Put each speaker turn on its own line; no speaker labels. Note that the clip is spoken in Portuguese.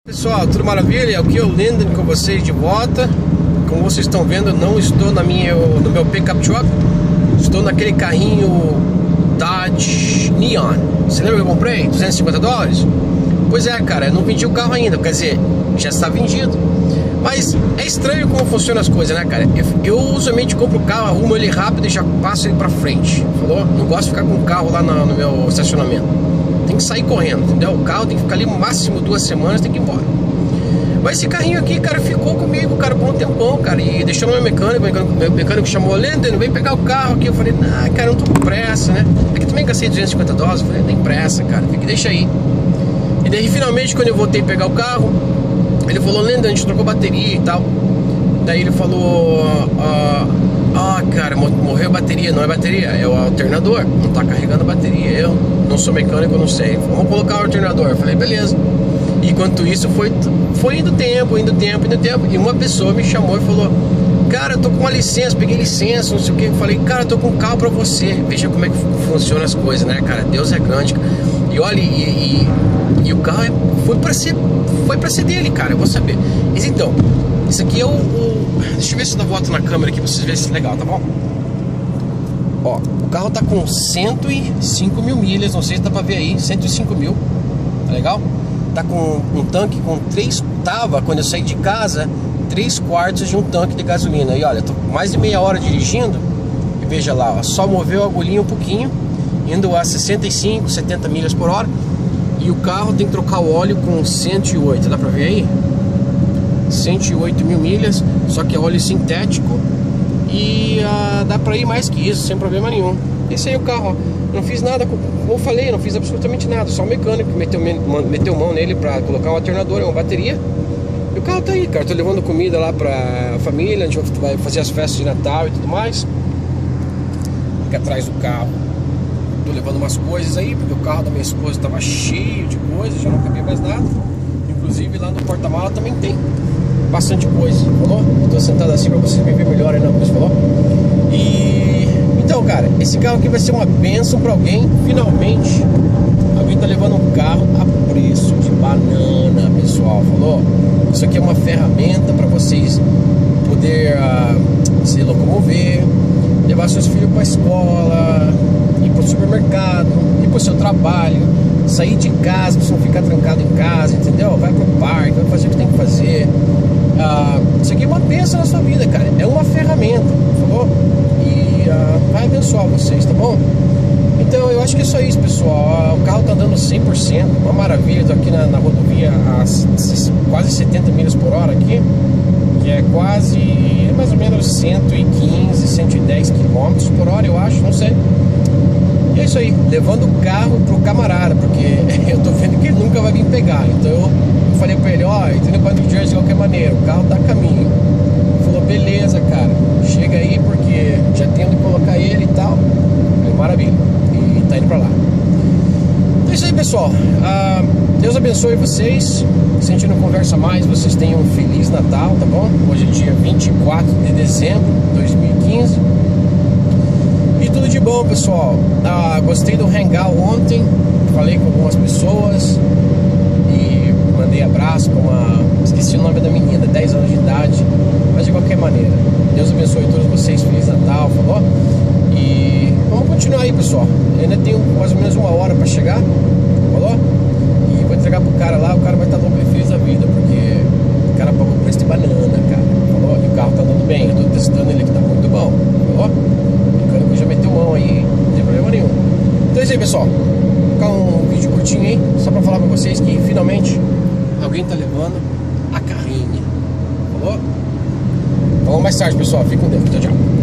Pessoal, tudo maravilha? Aqui é o Linden com vocês de volta. Como vocês estão vendo, não estou no meu pickup truck. Estou naquele carrinho Dodge Neon. Você lembra que eu comprei? $250? Pois é, cara, eu não vendi o carro ainda. Quer dizer, já está vendido. Mas é estranho como funcionam as coisas, né, cara? Eu usualmente compro o carro, arrumo ele rápido e já passo ele pra frente. Falou? Não gosto de ficar com o carro lá no meu estacionamento. Tem que sair correndo, entendeu? O carro tem que ficar ali no máximo 2 semanas, tem que ir embora. Mas esse carrinho aqui, cara, ficou comigo, cara, por um tempão, cara. E deixou no meu mecânico, o mecânico chamou, Linden, vem pegar o carro aqui. Eu falei, ah, cara, eu não tô com pressa, né? Aqui também gastei $250, eu falei, não tem pressa, cara, tem que deixar aí. E daí, finalmente, quando eu voltei a pegar o carro, ele falou, Linden, a gente trocou bateria e tal. Daí ele falou, cara, morreu a bateria. Não é bateria, é o alternador, não tá carregando a bateria. Eu não sou mecânico, eu não sei. Falou, vamos colocar o alternador. Eu falei, beleza. E enquanto isso foi indo tempo. E uma pessoa me chamou e falou, cara, eu tô com uma licença, peguei licença, não sei o que. Eu falei, cara, eu tô com um carro pra você. Veja como é que funcionam as coisas, né, cara? Deus é grande. E olha, e o carro foi pra ser dele, cara, eu vou saber. Mas então, isso aqui é deixa eu ver se eu dou volta na câmera aqui pra vocês verem se é legal, tá bom? Ó, o carro tá com 105 mil milhas, não sei se dá pra ver aí, 105 mil, tá legal? Tá com um tanque com tava, quando eu saí de casa, 3/4 de um tanque de gasolina. E olha, tô mais de meia hora dirigindo, e veja lá, ó, só moveu a agulhinha um pouquinho, indo a 65, 70 milhas por hora. E o carro tem que trocar o óleo com 108, dá pra ver aí? 108 mil milhas, só que é óleo sintético. E dá pra ir mais que isso, sem problema nenhum. Esse aí é o carro, ó. Não fiz nada, como eu falei, não fiz absolutamente nada. Só o mecânico meteu mão nele pra colocar um alternador e uma bateria. E o carro tá aí, cara. Tô levando comida lá pra família, a gente vai fazer as festas de Natal e tudo mais. Aqui atrás do carro tô levando umas coisas aí, porque o carro da minha esposa tava cheio de coisas, já não cabia mais nada. Inclusive lá no porta-mala também tem bastante coisa, falou? Tô sentado assim pra vocês me ver melhor aí, não, você falou? E então, cara, esse carro aqui vai ser uma bênção pra alguém. Finalmente alguém tá levando um carro a preço de banana, pessoal, falou? Isso aqui é uma ferramenta pra vocês poder se locomover, levar seus filhos pra escola, ir pro supermercado, ir pro seu trabalho, sair de casa pra você não ficar trancado em casa, entendeu? Vai pro parque, vai fazer o que tem que fazer. Isso aqui é uma bênção na sua vida, cara. É uma ferramenta, falou? E vai abençoar vocês, tá bom? Então eu acho que é só isso, pessoal. O carro tá andando 100%, uma maravilha. Tô aqui na rodovia a quase 70 milhas por hora aqui, que é quase, mais ou menos 115, 110 quilômetros por hora, eu acho, não sei. E é isso aí, levando o carro pro camarada, porque eu tô vendo que ele nunca vai vir pegar. Então eu falei pra ele, ó, entendeu, pra New Jersey de qualquer maneira, o carro tá a caminho. Ele falou, beleza, cara, chega aí porque já tenho de colocar ele e tal. Falei, maravilha, e tá indo pra lá. Então é isso aí, pessoal. Deus abençoe vocês. Se a gente não conversa mais, vocês tenham um Feliz Natal, tá bom? Hoje é dia 24 de dezembro de 2015. E tudo de bom, pessoal. Gostei do Hangout ontem. Falei com algumas pessoas e mandei abraço com esqueci o nome da menina, 10 anos de idade. Mas de qualquer maneira, Deus abençoe todos vocês. Feliz Natal, falou? E vamos continuar aí, pessoal. Eu ainda tenho mais ou menos 1 hora pra chegar, falou? E vou entregar pro cara lá. O cara vai estar louco e feliz da vida, porque o cara pagou preço de banana, cara, falou? E o carro tá andando bem, eu tô testando ele aqui, tá muito bom, falou? O já meteu mão aí, não tem problema nenhum. Então é isso aí, pessoal. Vou colocar um vídeo curtinho aí, só pra falar pra vocês que finalmente alguém tá levando a carrinha, falou? Falamos mais tarde, pessoal. Fique com Deus. Tchau, tchau.